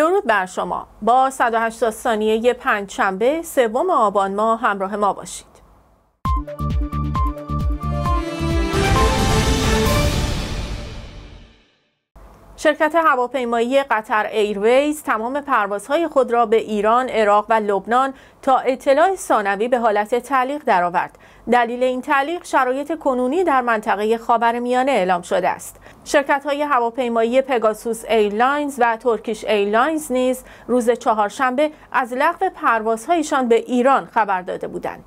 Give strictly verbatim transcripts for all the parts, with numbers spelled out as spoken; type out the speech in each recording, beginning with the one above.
درود بر شما. با صد و هشتاد ثانیه پنجشنبه سوم آبان ماه همراه ما باشید. شرکت هواپیمایی قطر ایرویز تمام پروازهای خود را به ایران، عراق و لبنان تا اطلاع ثانوی به حالت تعلیق درآورد. دلیل این تعلیق شرایط کنونی در منطقه خاورمیانه اعلام شده است. شرکت‌های هواپیمایی پگاسوس ایرلاینز و ترکیش ایرلاینز نیز روز چهارشنبه از لغو پروازهایشان به ایران خبر داده بودند.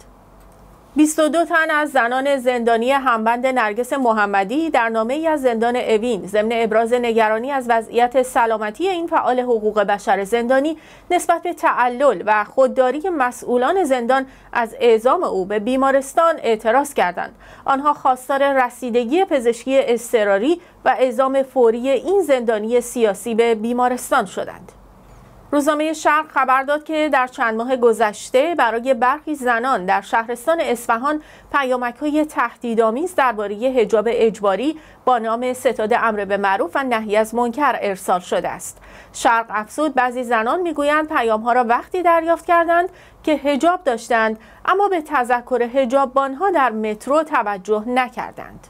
بیست و دو تن از زنان زندانی همبند نرگس محمدی در نامه‌ای از زندان اوین ضمن ابراز نگرانی از وضعیت سلامتی این فعال حقوق بشر زندانی نسبت به تعلل و خودداری مسئولان زندان از اعزام او به بیمارستان اعتراض کردند. آنها خواستار رسیدگی پزشکی اضطراری و اعزام فوری این زندانی سیاسی به بیمارستان شدند. روزنامه شرق خبر داد که در چند ماه گذشته برای برخی زنان در شهرستان اصفهان پیامک‌های تهدیدآمیز درباره حجاب اجباری با نام ستاد امر به معروف و نهی از منکر ارسال شده است. شرق افزود بعضی زنان میگویند پیام‌ها را وقتی دریافت کردند که حجاب داشتند اما به تذکر حجاببان‌ها در مترو توجه نکردند.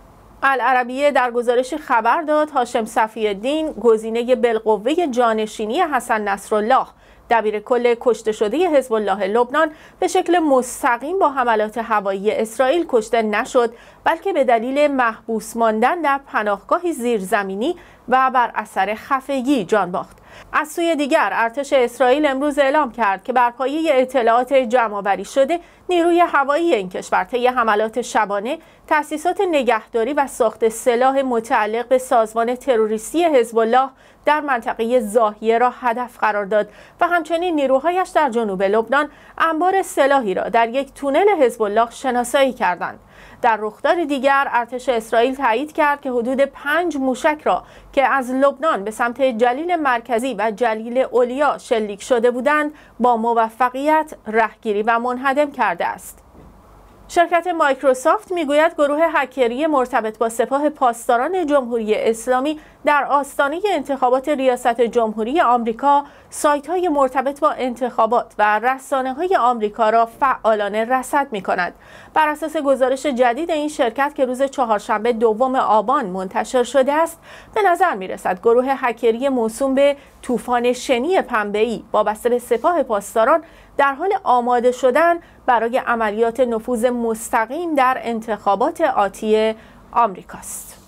العربیه در گزارشی خبر داد هاشم صفی‌الدین گزینه بالقوه جانشینی حسن نصرالله دبیر کل کشته شده حزب الله لبنان به شکل مستقیم با حملات هوایی اسرائیل کشته نشد، بلکه به دلیل محبوس ماندن در پناهگاهی زیرزمینی و بر اثر خفگی جان باخت. از سوی دیگر ارتش اسرائیل امروز اعلام کرد که بر پایه اطلاعات جمع‌آوری شده نیروی هوایی این کشور طی حملات شبانه تأسیسات نگهداری و ساخت سلاح متعلق به سازمان تروریستی حزب الله در منطقه ضاحیه را هدف قرار داد و همچنین نیروهایش در جنوب لبنان انبار سلاحی را در یک تونل حزب الله شناسایی کردند. در رخداد دیگر ارتش اسرائیل تایید کرد که حدود پنج موشک را که از لبنان به سمت جلیل مرکزی و جلیل علیا شلیک شده بودند با موفقیت رهگیری و منهدم کرده است. شرکت مایکروسافت میگوید گروه هکری مرتبط با سپاه پاسداران جمهوری اسلامی در آستانه انتخابات ریاست جمهوری آمریکا سایت‌های مرتبط با انتخابات و رسانه‌های آمریکا را فعالانه رصد می‌کند. بر اساس گزارش جدید این شرکت که روز چهارشنبه دوم آبان منتشر شده است، به نظر می‌رسد گروه هکری موسوم به طوفان شنی پنبه‌ای وابسته به سپاه پاسداران در حال آماده شدن برای عملیات نفوذ مستقیم در انتخابات آتی آمریکاست.